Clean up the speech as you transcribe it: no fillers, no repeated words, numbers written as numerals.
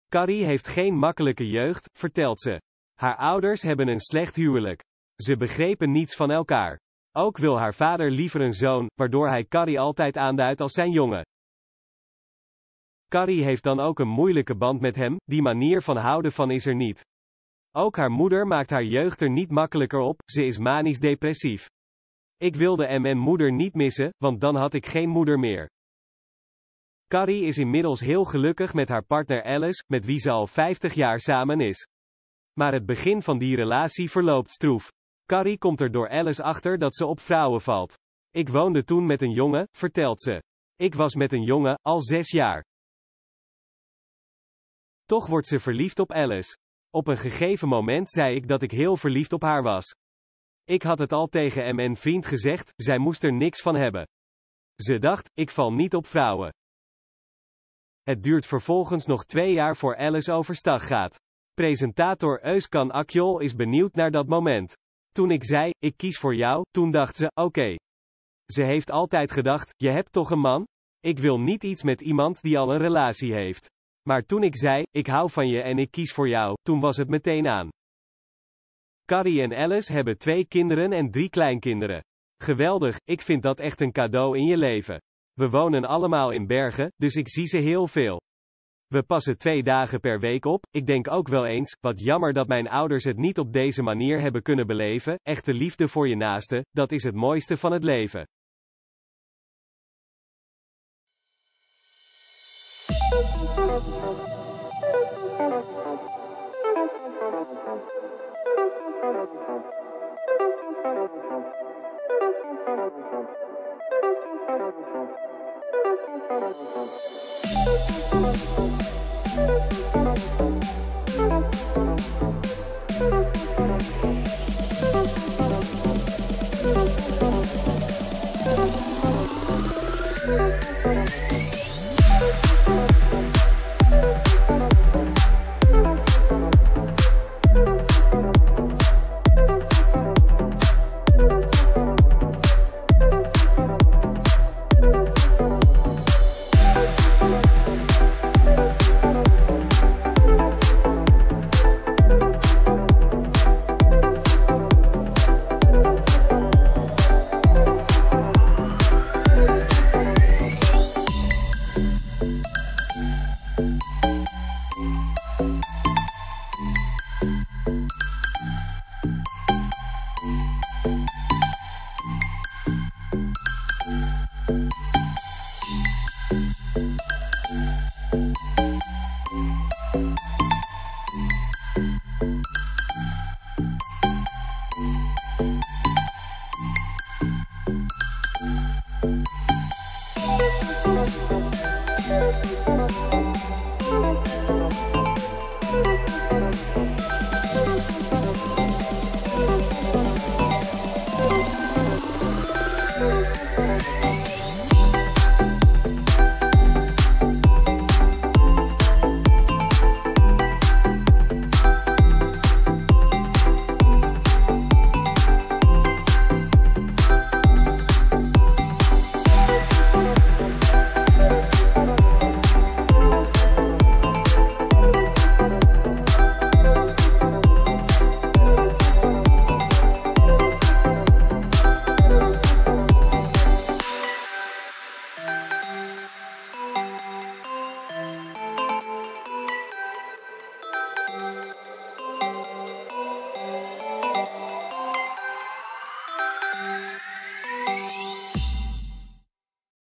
Carrie heeft geen makkelijke jeugd, vertelt ze. Haar ouders hebben een slecht huwelijk. Ze begrepen niets van elkaar. Ook wil haar vader liever een zoon, waardoor hij Carrie altijd aanduidt als zijn jongen. Carrie heeft dan ook een moeilijke band met hem, die manier van houden van is er niet. Ook haar moeder maakt haar jeugd er niet makkelijker op, ze is manisch depressief. Ik wilde mijn moeder niet missen, want dan had ik geen moeder meer. Carrie is inmiddels heel gelukkig met haar partner Alice, met wie ze al 50 jaar samen is. Maar het begin van die relatie verloopt stroef. Carrie komt er door Alice achter dat ze op vrouwen valt. Ik woonde toen met een jongen, vertelt ze. Ik was met een jongen, al 6 jaar. Toch wordt ze verliefd op Alice. Op een gegeven moment zei ik dat ik heel verliefd op haar was. Ik had het al tegen mijn vriend gezegd, zij moest er niks van hebben. Ze dacht, ik val niet op vrouwen. Het duurt vervolgens nog 2 jaar voor Alice overstag gaat. Presentator Özkan Akyol is benieuwd naar dat moment. Toen ik zei, ik kies voor jou, toen dacht ze, oké. Ze heeft altijd gedacht, je hebt toch een man? Ik wil niet iets met iemand die al een relatie heeft. Maar toen ik zei, ik hou van je en ik kies voor jou, toen was het meteen aan. Carrie en Alice hebben 2 kinderen en 3 kleinkinderen. Geweldig, ik vind dat echt een cadeau in je leven. We wonen allemaal in Bergen, dus ik zie ze heel veel. We passen 2 dagen per week op, ik denk ook wel eens, wat jammer dat mijn ouders het niet op deze manier hebben kunnen beleven, echte liefde voor je naaste, dat is het mooiste van het leven.